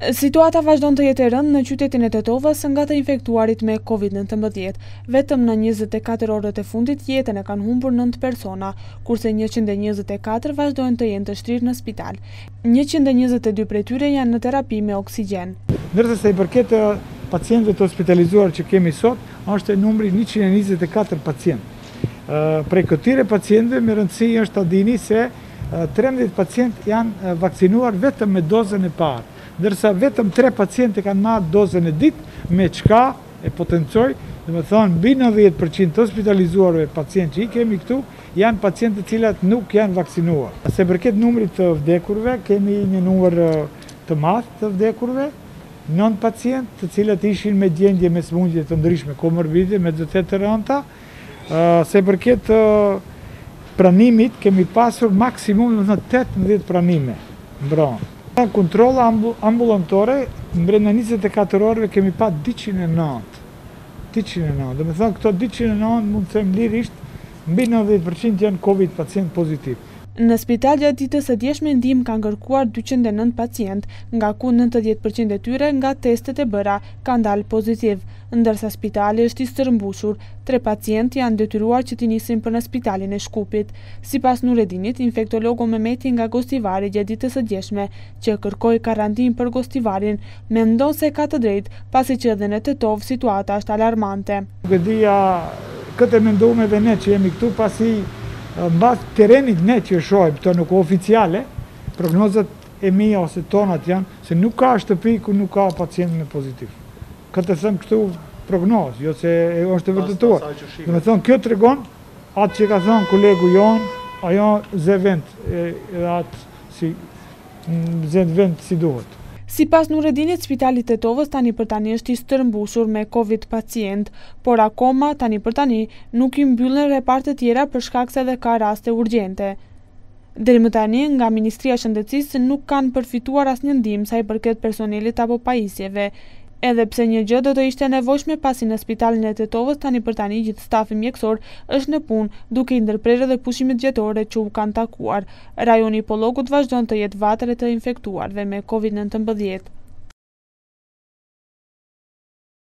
Situata vazhdon të jetë e rëndë në qytetin e Tetovës nga të infektuarit me COVID-19. Vetëm në 24 orët e fundit jetën e kanë humbur 9 persona, kurse 124 vazhdojnë të jenë të shtrirë në spital. 122 prej tyre janë në terapi me oksigjen. Ndërsa sa i përket pacientëve të hospitalizuar që kemi sot, është numri 124 pacientë. Prej këtyre pacientëve me rëndësi është të dini se 13 pacientë janë vakcinuar vetëm me dozën e parë, ndërsa vetëm 3 pacientë kanë marrë dozën e dytë, me çka e potencoj, dhe me thonë, mbi 90% të hospitalizuarve pacientë që i kemi këtu, janë pacientë të cilat nuk janë vaksinuar. Se përket numrit të vdekurve, kemi një numër të madh të vdekurve, 9 pacientë të cilat ishin me gjendje me sëmundje të ndryshme, komorbide, me dëtet të rënta. Se përket pranimit, kemi pasur maksimum në 18 pranime mbronë. Kontrolla ambulantore, brenda 24 orëve kemi pa 209. Dhe me thonë, këto 209 mund të them lirisht, mbi 90% janë COVID pacient pozitiv. Në spital gjatë ditës së djeshme ndihmë kanë kërkuar 209 pacientë, nga ku 90% e tyre nga testet e bëra kanë dalë pozitiv, ndërsa spitali është i stërmbushur. 3 pacientë janë detyruar që t'i nisin për në spitalin e Shkupit. Sipas Nuredinit, infektologu Mehmeti nga Gostivari gjatë ditës së djeshme, që kërkoi karantinë për Gostivarin, mendon se ka të drejtë, pasi që edhe në Tetovë situata është alarmante. Nuk e dija këtë menduam edhe ne që jemi këtu, pasi mbas terenit ne që shohim, këto nuk oficiale, prognozat e mia ose tonat janë se nuk ka shtëpi ku nuk ka pacient me pozitiv. Këtë them këtu prognozë, jo se është e vërtetuar. Do të thonë, kjo tregon atë që ka thënë kolegu jon, ajo zë vend, si duhet. Sipas Nuredinit, spitali i Tetovës tani për tani është i stërmbushur me COVID pacient, por akoma tani për tani nuk i mbyllen reparte tjera për shkak se edhe ka raste urgjente. Deri më tani, nga Ministria e Shëndetësisë nuk kanë përfituar asnjë ndihmë sa i përket personelit apo pajisjeve, edhe pse një gjë do të ishte nevojshme pasi në spitalin e Tetovës tani për tani gjithë stafi mjekësor është në punë, duke i ndërprerë edhe pushimet gjetore që u kanë takuar. Rajoni Pollogut vazhdon të jetë vatër e të infektuarve me COVID-19.